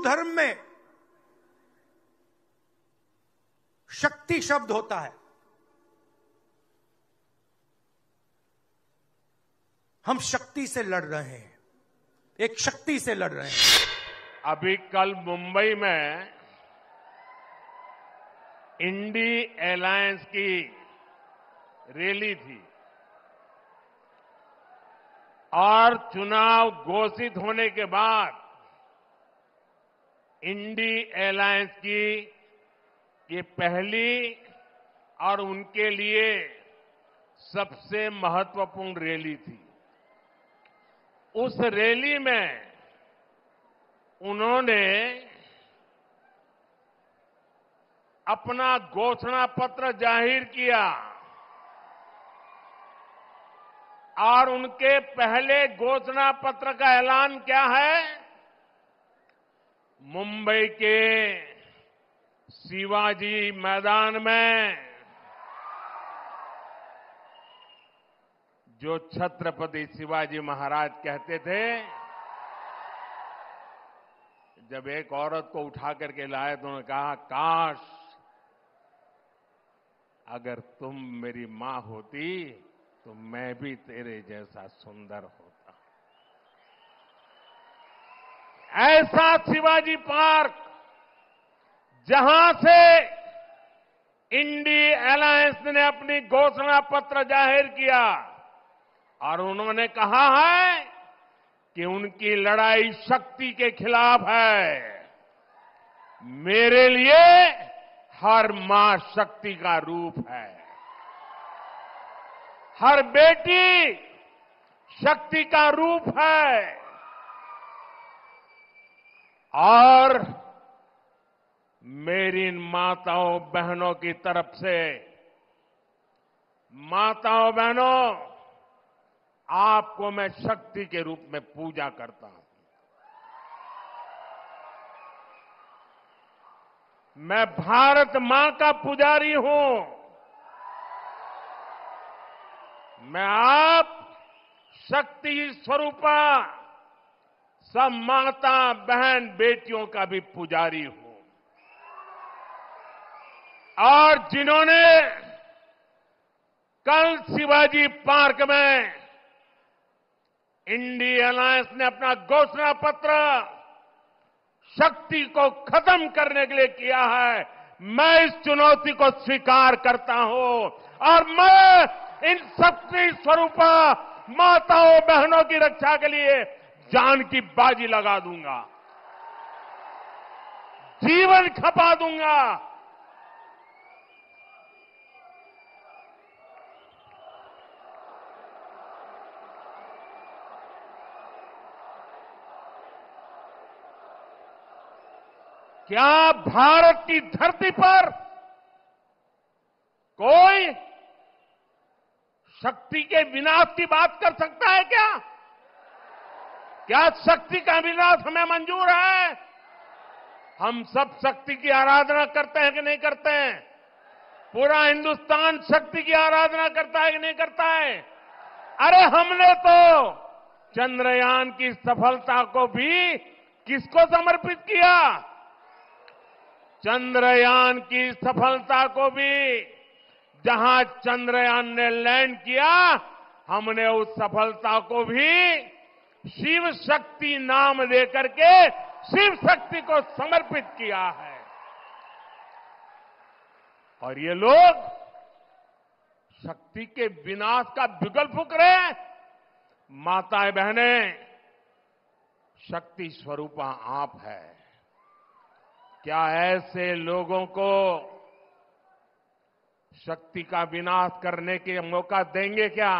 धर्म में शक्ति शब्द होता है। हम शक्ति से लड़ रहे हैं, एक शक्ति से लड़ रहे हैं। अभी कल मुंबई में इंडी अलायंस की रैली थी और चुनाव घोषित होने के बाद इंडी अलायंस की ये पहली और उनके लिए सबसे महत्वपूर्ण रैली थी। उस रैली में उन्होंने अपना घोषणा पत्र जाहिर किया और उनके पहले घोषणा पत्र का ऐलान क्या है? मुंबई के शिवाजी मैदान में जो छत्रपति शिवाजी महाराज कहते थे, जब एक औरत को उठा करके लाए तो उन्होंने कहा, काश अगर तुम मेरी मां होती तो मैं भी तेरे जैसा सुंदर होता। ऐसा शिवाजी पार्क जहां से इंडी अलायंस ने अपनी घोषणा पत्र जाहिर किया और उन्होंने कहा है कि उनकी लड़ाई शक्ति के खिलाफ है। मेरे लिए हर मां शक्ति का रूप है, हर बेटी शक्ति का रूप है। और मेरी इन माताओं बहनों की तरफ से, माताओं बहनों, आपको मैं शक्ति के रूप में पूजा करता हूं। मैं भारत मां का पुजारी हूं। मैं आप शक्ति स्वरूपा सब माता बहन बेटियों का भी पुजारी हूं। और जिन्होंने कल शिवाजी पार्क में इंडी अलायंस ने अपना घोषणा पत्र शक्ति को खत्म करने के लिए किया है, मैं इस चुनौती को स्वीकार करता हूं और मैं इन शक्ति स्वरूपा माताओं बहनों की रक्षा के लिए जान की बाजी लगा दूंगा, जीवन खपा दूंगा। क्या भारत की धरती पर कोई शक्ति के विनाश की बात कर सकता है क्या? क्या शक्ति का विनाश हमें मंजूर है? हम सब शक्ति की आराधना करते हैं कि नहीं करते हैं? पूरा हिंदुस्तान शक्ति की आराधना करता है कि नहीं करता है? अरे हमने तो चंद्रयान की सफलता को भी किसको समर्पित किया? चंद्रयान की सफलता को भी, जहां चंद्रयान ने लैंड किया, हमने उस सफलता को भी शिव शक्ति नाम देकर के शिव शक्ति को समर्पित किया है। और ये लोग शक्ति के विनाश का बिगुल फूंक रहे हैं। माताएं बहनें, शक्ति स्वरूपा आप है। क्या ऐसे लोगों को शक्ति का विनाश करने के मौका देंगे क्या?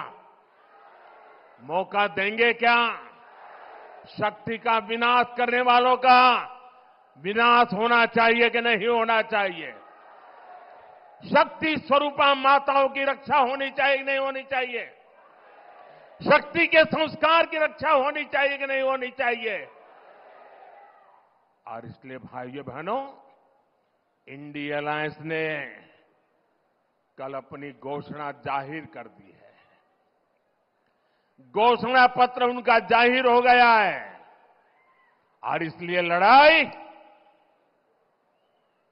मौका देंगे क्या? शक्ति का विनाश करने वालों का विनाश होना चाहिए कि नहीं होना चाहिए? शक्ति स्वरूपा माताओं की रक्षा होनी चाहिए कि नहीं होनी चाहिए? शक्ति के संस्कार की रक्षा होनी चाहिए कि नहीं होनी चाहिए? और इसलिए भाइयों बहनों, इंडी अलायंस ने कल अपनी घोषणा जाहिर कर दी है। घोषणा पत्र उनका जाहिर हो गया है और इसलिए लड़ाई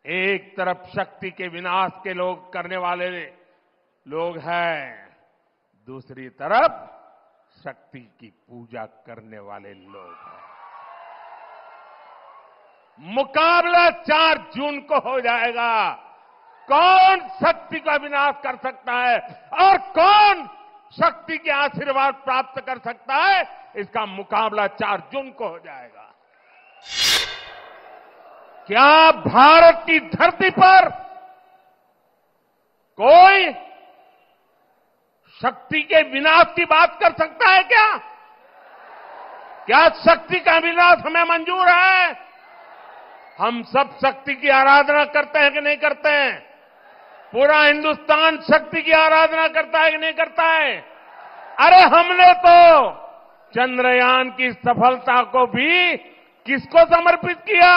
एक तरफ शक्ति के विनाश के लोग करने वाले लोग हैं, दूसरी तरफ शक्ति की पूजा करने वाले लोग हैं। मुकाबला 4 जून को हो जाएगा। कौन शक्ति का विनाश कर सकता है और कौन शक्ति के आशीर्वाद प्राप्त कर सकता है, इसका मुकाबला 4 जून को हो जाएगा। क्या भारत की धरती पर कोई शक्ति के विनाश की बात कर सकता है क्या? क्या शक्ति का विनाश हमें मंजूर है? हम सब शक्ति की आराधना करते हैं कि नहीं करते हैं? पूरा हिंदुस्तान शक्ति की आराधना करता है कि नहीं करता है? अरे हमने तो चंद्रयान की सफलता को भी किसको समर्पित किया?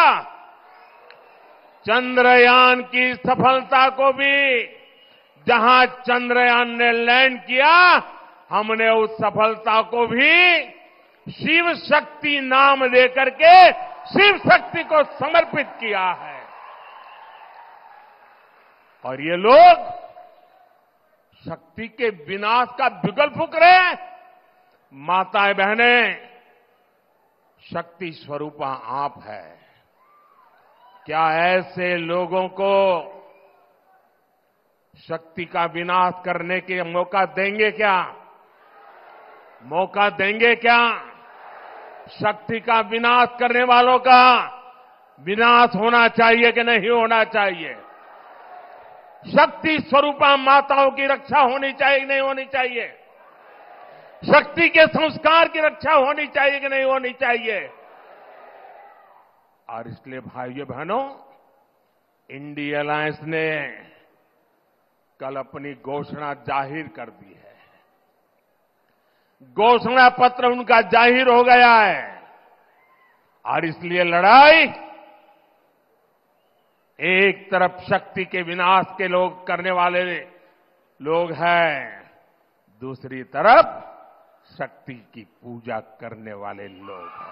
चंद्रयान की सफलता को भी, जहां चंद्रयान ने लैंड किया, हमने उस सफलता को भी शिव शक्ति नाम देकर के शिव शक्ति को समर्पित किया है। और ये लोग शक्ति के विनाश का बिगुल फूंक रहे हैं। माताएं बहनें, शक्ति स्वरूपा आप है। क्या ऐसे लोगों को शक्ति का विनाश करने के मौका देंगे क्या? मौका देंगे क्या? शक्ति का विनाश करने वालों का विनाश होना चाहिए कि नहीं होना चाहिए? शक्ति स्वरूपा माताओं की रक्षा होनी चाहिए कि नहीं होनी चाहिए? शक्ति के संस्कार की रक्षा होनी चाहिए कि नहीं होनी चाहिए? और इसलिए भाइयों बहनों, इंडिया अलायंस ने कल अपनी घोषणा जाहिर कर दी है। घोषणा पत्र उनका जाहिर हो गया है और इसलिए लड़ाई एक तरफ शक्ति के विनाश के लोग करने वाले लोग हैं, दूसरी तरफ शक्ति की पूजा करने वाले लोग हैं।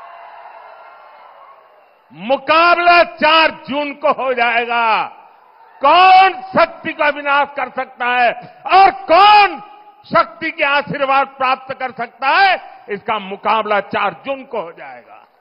मुकाबला 4 जून को हो जाएगा। कौन शक्ति का विनाश कर सकता है और कौन शक्ति के आशीर्वाद प्राप्त कर सकता है, इसका मुकाबला 4 जून को हो जाएगा।